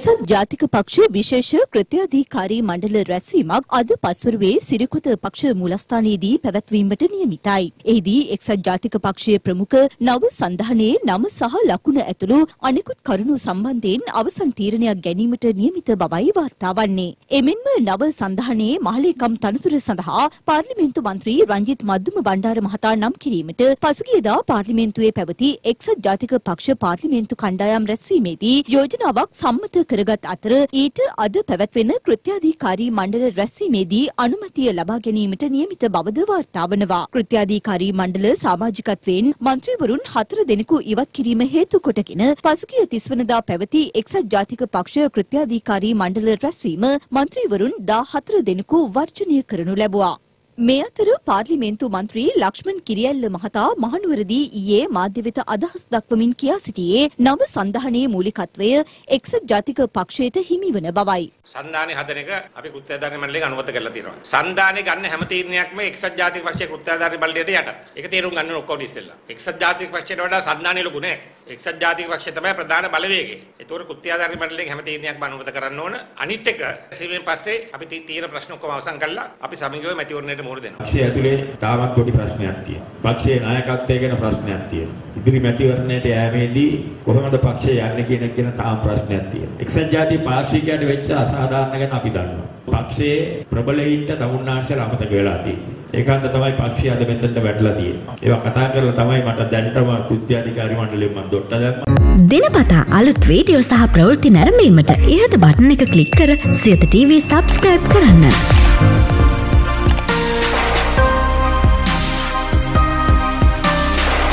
එක්සත් ජාතික පක්ෂ විශේෂ කෘත්‍යාධිකාරී මණ්ඩල රැස්වීමක් අද පස්වරුවේ සිරිකොත පක්ෂ මූලස්ථානයේදී පැවැත්වීමට නියමිතයි. එහිදී එක්සත් ජාතික පක්ෂයේ ප්‍රමුඛ නව සංධානයේ නම සහ ලකුණ ඇතුළු අනෙකුත් කරුණු සම්බන්ධයෙන් අවසන් තීරණයක් ගැනීමට නියමිත බවයි වාර්තා වන්නේ. එමෙන්ම නව සංධානයේ මහලේකම් තනතුර සඳහා පාර්ලිමේන්තු මන්ත්‍රී රංජිත් මද්දුම බණ්ඩාර මහතා නම් කිරීමට පසුගියදා පාර්ලිමේන්තුවේ පැවති එක්සත් ජාතික පක්ෂ පාර්ලිමේන්තු කණ්ඩායම් රැස්වීමේදී යෝජනාවක් සම්මත කරගත් අතර ඊට අද පැවැත්වෙන කෘත්‍යාධිකාරී මණ්ඩල රැස්වීමේදී අනුමැතිය ලබා ගැනීමට නියමිත බවද වාර්තා වනවා. කෘත්‍යාධිකාරී මණ්ඩල සමාජිකත්වයෙන් මන්ත්‍රීවරුන් 4 දෙනෙකු ඉවත් කිරීම හේතු කොටගෙන පසුගිය 30 වනදා පැවති එක්සත් ජාතික පක්ෂ කෘත්‍යාධිකාරී මණ්ඩල රැස්වීම මන්ත්‍රීවරුන් 14 දෙනෙකු වර්ජනය කරනු ලැබුවා. මේ අතර පාර්ලිමේන්තු මන්ත්‍රී ලක්ෂ්මන් කිරියල්ල මහතා මහනුවරදී ඊයේ මාධ්‍ය වෙත අදහස් දක්වමින් කියා සිටියේ නව සංධානයේ මූලිකත්වය එක්සත් ජාතික පක්ෂයට හිමි වන බවයි. සංධානයේ හදන එක අපි කෘත්‍යාධාරී මණ්ඩලයෙන් අනුමත කරලා තියෙනවා. සංධානයේ ගන්න හැම තීරණයක්ම එක්සත් ජාතික පක්ෂයේ කෘත්‍යාධාරී මණ්ඩලයට යට. ඒක තේරුම් ගන්න ඕන ඔක්කොම ඉස්සෙල්ලා. එක්සත් ජාතික පක්ෂයට වඩා සංධානයේ ලොකු නෑ. එක්සත් ජාතික පක්ෂය තමයි ප්‍රධාන බලවේගය. ඒතකොට කෘත්‍යාධාරී මණ්ඩලයෙන් හැම තීරණයක්ම අනුමත කරන්න ඕන. අනිත් එක සීමෙන් පස්සේ අපි තීර ප්‍රශ්න ඔක්කොම අවසන් කළා. අපි සමගිව මැතිවරණයට පක්ෂය ඇතුලේ තාමත් පොඩි ප්‍රශ්නයක් තියෙනවා. පක්ෂයේ නායකත්වය ගැන ප්‍රශ්නයක් තියෙනවා. ඉදිරි මැතිවරණයට යෑමේදී කොහොමද පක්ෂය යන්නේ කියන එක ගැන තාම ප්‍රශ්නයක් තියෙනවා. එක්සත් ජාතික පාක්ෂිකයන්ට වෙච්ච අසාධාරණ ගැන අපි දන්නවා. පක්ෂයේ ප්‍රබලයින්ට තමුන්නාන්සලා අමතක වෙලා තියෙන්නේ. ඒකන්ද තමයි පක්ෂය අද මෙතනට වැටලා තියෙන්නේ. ඒවා කතා කරලා තමයි මට දැනටම කෘත්‍යාධිකාරී මණ්ඩලයෙන් මම දොට්ට දැම්මා. දිනපතා අලුත් වීඩියෝ සහ ප්‍රවෘත්ති නැරඹීමට ඉහත බටන් එක ක්ලික් කර සියත TV subscribe කරන්න.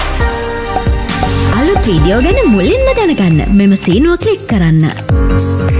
වීඩියෝ ගැන මුලින්ම දැනගන්න මෙම සීනුව ක්ලික් කරන්න.